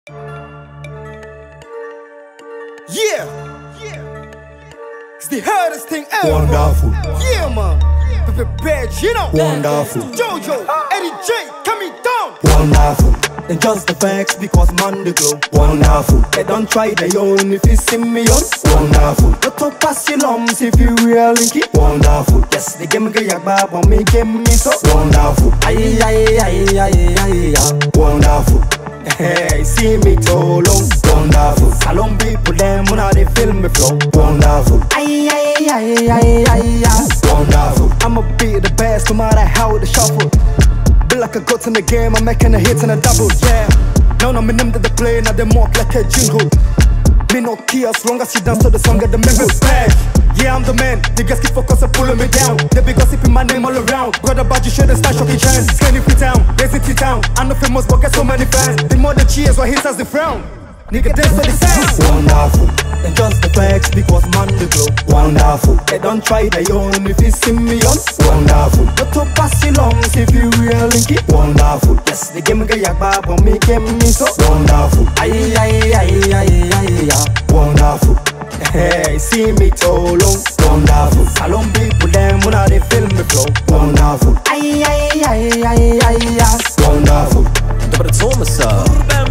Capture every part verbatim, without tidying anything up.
Yeah, yeah. It's the hardest thing ever. Wonderful. Yeah, man. With Bajj, you know. Wonderful. Joejo, Eddie J, coming down. Wonderful. Then just the facts because man the glow. Wonderful. They don't try their own if you see me on. Wonderful. Not to pass your lungs if you really keep. Wonderful. Yes, they give me a yak bab but me give me so. Wonderful. Aye aye aye aye aye aye. Wonderful. Hey, see me too long. Wonderful. Salon people them when they feel me flow. Wonderful. Aye aye aye aye aye aye. Wonderful. I'ma be the best no matter how they shuffle. Be like a goat in the game, I'm making a hit and a double, yeah. Now I'm in them that they play, now they mock like a jingle. Me no care as long as you dance to the song of the men with Bajj. Yeah, I'm the man, the guys keep focus and pulling me down. They be gossiping my name all around. Got a Bajj, you shouldn't start shocking chance. Skinny free town, lazy T town. I'm not famous but get so many fans. The more the cheers, why haters they frown. Nigga dance to the sound. Wonderful. Then just the facts because man the glow. Wonderful. They don't try their own if you see me on. Wonderful. Not to pass your lungs if you really keep. Wonderful. Yes, they give me a yak bab but me give me so. Wonderful. Aye aye aye aye aye aye. Wonderful. Hey, see me too long. Wonderful. Salon people them when they feel me flow. Wonderful. Aye aye aye aye aye aye. Wonderful. But it's almost up.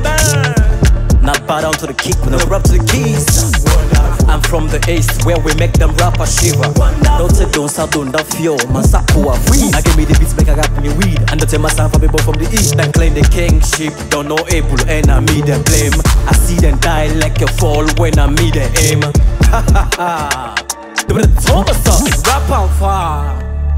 Not bow down to the kick, when I rap to the keys. I'm from the east, where we make them rap a shiver. Don't say don't start doing that feel, man sapo a free. I give me the beats, make I rap me weed. And don't tell my son for people from the east that claim the kingship. Don't know able, and I me them blame. I see them die like a fall when I me the aim. Ha ha ha. But it's almost up, rap on fire.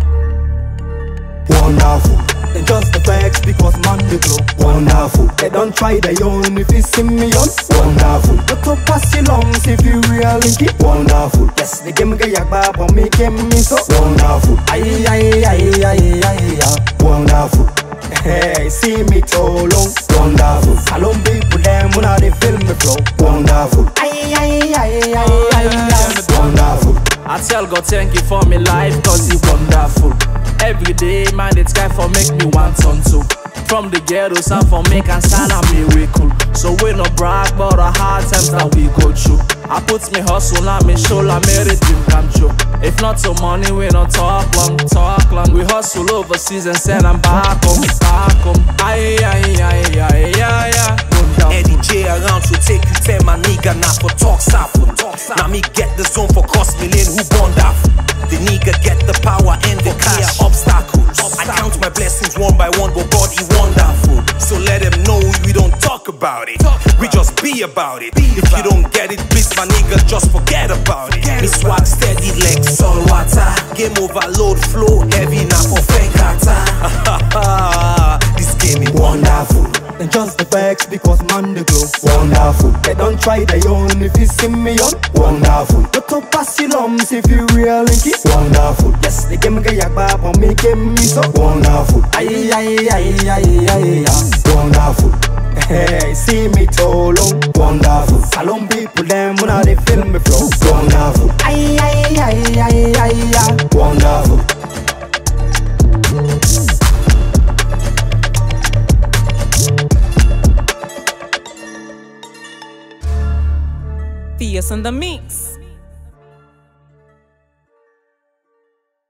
Wonderful. Then just the facts because man the glow. Wonderful. They don't try their own if you see me on. Wonderful. Not to pass your lungs if you really keep. Wonderful. Yes, they give me a yak bab but me give me so. Wonderful. Aye aye aye aye aye aye. Wonderful. Hey, see me too long. Wonderful. Salon people them when they feel me flow. Wonderful. Aye aye aye aye aye aye. Wonderful. I tell God thank you for me life cause he wonderful. Every day, man, it's guy for make me want on to. From the ghettos and for make and sign a miracle. So we no brag but the hard times that we go through. I put me hustle on me shoulder, made it dream come true. If not so money, we no talk long, talk long. We hustle overseas and send them back home, back home. Aye, aye, aye, aye, aye, aye. Eddie J around to take you tell my nigga not for talk sample. Now me get the zone for cost million who born that. The nigga get the power and the cash obstacles. I count my blessings one by one, but God he wonderful. So let them know we don't talk about it. We just be about it. If you don't get it, please my nigga just forget about it. Me swag steady like salt water. Game overload flow heavy now for fake kata. This game is wonderful. Then just the facts because man the glow. Wonderful. They don't try their own if you see me on. Wonderful. Not to pass your lungs if you really keep. Wonderful. Yes, they give me a yak bab but me give me so. Wonderful. Aye aye aye aye aye aye. Wonderful. Hey, see me too long. Wonderful. Salon people them when they feel me flow. Wonderful. Aye aye aye aye aye aye. Wonderful. Fierce in the mix.